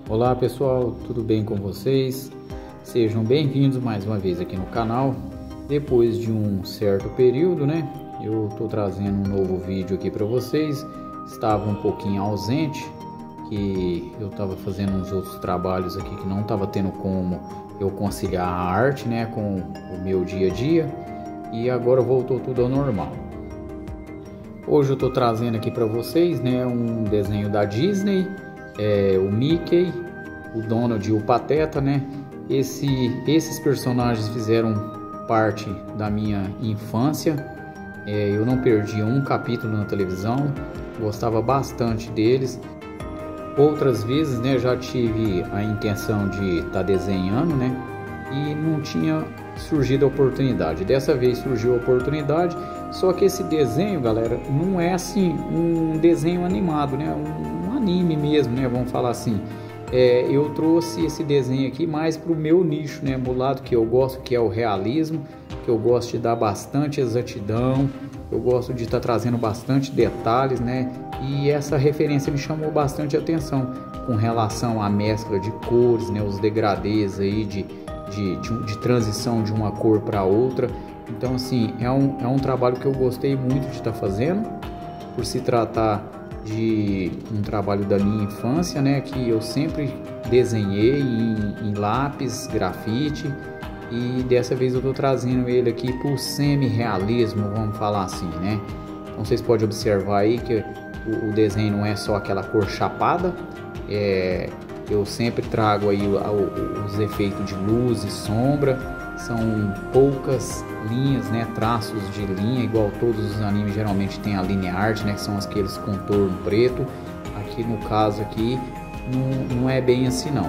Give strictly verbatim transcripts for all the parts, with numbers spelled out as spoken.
Olá pessoal, tudo bem com vocês? Sejam bem-vindos mais uma vez aqui no canal. Depois de um certo período, né? Eu tô trazendo um novo vídeo aqui para vocês. Estava um pouquinho ausente, que eu estava fazendo uns outros trabalhos aqui que não estava tendo como eu conciliar a arte, né, com o meu dia a dia. E agora voltou tudo ao normal. Hoje eu tô trazendo aqui para vocês, né, um desenho da Disney. É, o Mickey, o Donald e o Pateta, né? Esse, esses personagens fizeram parte da minha infância. É, eu não perdi um capítulo na televisão, gostava bastante deles. Outras vezes, né, já tive a intenção de estar tá desenhando, né? E não tinha surgido a oportunidade. Dessa vez surgiu a oportunidade. Só que esse desenho, galera, não é assim um desenho animado, né? Um, anime mesmo, né? Vamos falar assim. É, eu trouxe esse desenho aqui mais para o meu nicho, né? O lado que eu gosto, que é o realismo, que eu gosto de dar bastante exatidão, eu gosto de estar tá trazendo bastante detalhes, né? E essa referência me chamou bastante atenção com relação à mescla de cores, né? Os degradês aí de, de, de, de transição de uma cor para outra. Então, assim, é um, é um trabalho que eu gostei muito de estar tá fazendo, por se tratar de um trabalho da minha infância, né, que eu sempre desenhei em, em lápis, grafite, e dessa vez eu estou trazendo ele aqui para o semi-realismo, vamos falar assim, né. Então vocês podem observar aí que o, o desenho não é só aquela cor chapada, é, eu sempre trago aí o, o, os efeitos de luz e sombra. São poucas linhas, né, traços de linha, igual todos os animes geralmente tem a linha art, né, que são aqueles contorno preto. Aqui no caso aqui não, não é bem assim não.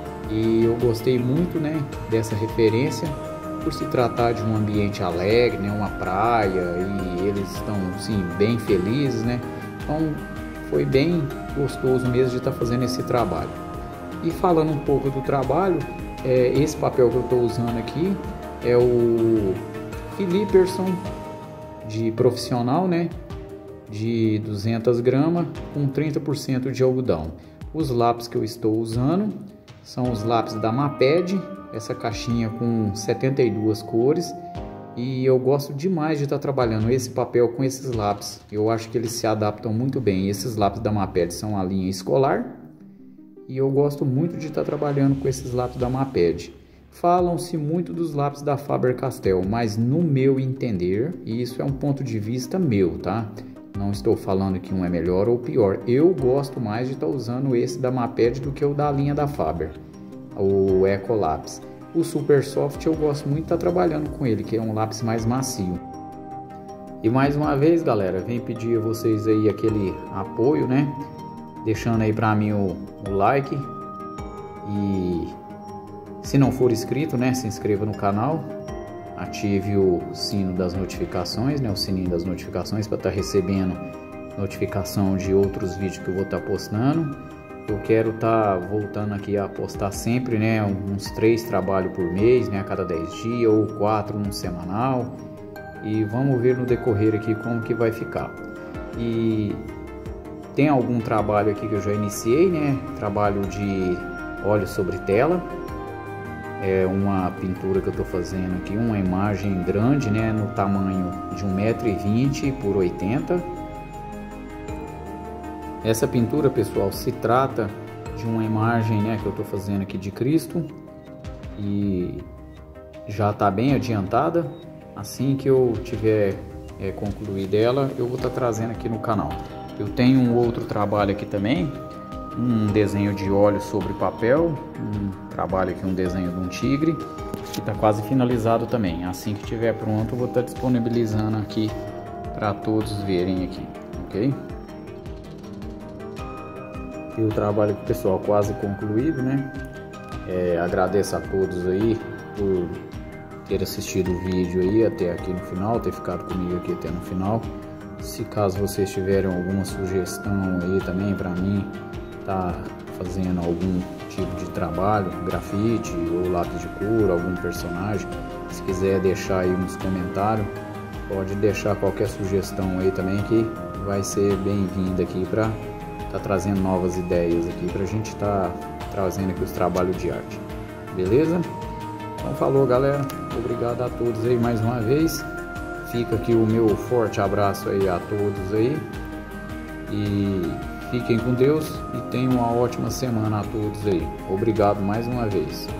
E eu gostei muito, né, dessa referência por se tratar de um ambiente alegre, né, uma praia, e eles estão sim bem felizes, né. Então foi bem gostoso mesmo de estar fazendo esse trabalho. E falando um pouco do trabalho, É, esse papel que eu estou usando aqui é o Philipperson de profissional, né, de duzentas gramas com trinta por cento de algodão. Os lápis que eu estou usando são os lápis da Maped, essa caixinha com setenta e duas cores, e eu gosto demais de estar trabalhando esse papel com esses lápis. Eu acho que eles se adaptam muito bem. Esses lápis da Maped são a linha escolar, e eu gosto muito de estar trabalhando com esses lápis da Maped. Falam-se muito dos lápis da Faber-Castell, mas no meu entender, e isso é um ponto de vista meu, tá? Não estou falando que um é melhor ou pior. Eu gosto mais de estar usando esse da Maped do que o da linha da Faber, o Eco Lápis. O Super Soft eu gosto muito de estar trabalhando com ele, que é um lápis mais macio. E mais uma vez, galera, venho pedir a vocês aí aquele apoio, né? Deixando aí para mim o, o like, e se não for inscrito, né, se inscreva no canal, ative o sino das notificações, né, o sininho das notificações para estar tá recebendo notificação de outros vídeos que eu vou estar tá postando. Eu quero estar tá voltando aqui a postar sempre, né, uns três trabalhos por mês, né, a cada dez dias, ou quatro no semanal, e vamos ver no decorrer aqui como que vai ficar. E tem algum trabalho aqui que eu já iniciei, né? Trabalho de óleo sobre tela. É uma pintura que eu estou fazendo aqui, uma imagem grande, né? No tamanho de um metro e vinte por oitenta. Essa pintura, pessoal, se trata de uma imagem, né, que eu estou fazendo aqui de Cristo. E já está bem adiantada. Assim que eu tiver é, concluído ela, eu vou estar tá trazendo aqui no canal. Eu tenho um outro trabalho aqui também, um desenho de óleo sobre papel, um trabalho aqui, um desenho de um tigre, que está quase finalizado também. Assim que estiver pronto, eu vou estar disponibilizando aqui para todos verem aqui, ok? E o trabalho aqui, pessoal, quase concluído, né? É, agradeço a todos aí por ter assistido o vídeo aí até aqui no final, ter ficado comigo aqui até no final. Se caso vocês tiverem alguma sugestão aí também para mim, tá fazendo algum tipo de trabalho, grafite ou lápis de cor, algum personagem, se quiser deixar aí nos comentários, pode deixar qualquer sugestão aí também, que vai ser bem-vinda aqui para tá trazendo novas ideias aqui para a gente estar tá trazendo aqui os trabalhos de arte. Beleza? Então falou, galera, obrigado a todos aí mais uma vez. Fica aqui o meu forte abraço aí a todos aí. E fiquem com Deus e tenham uma ótima semana a todos aí. Obrigado mais uma vez.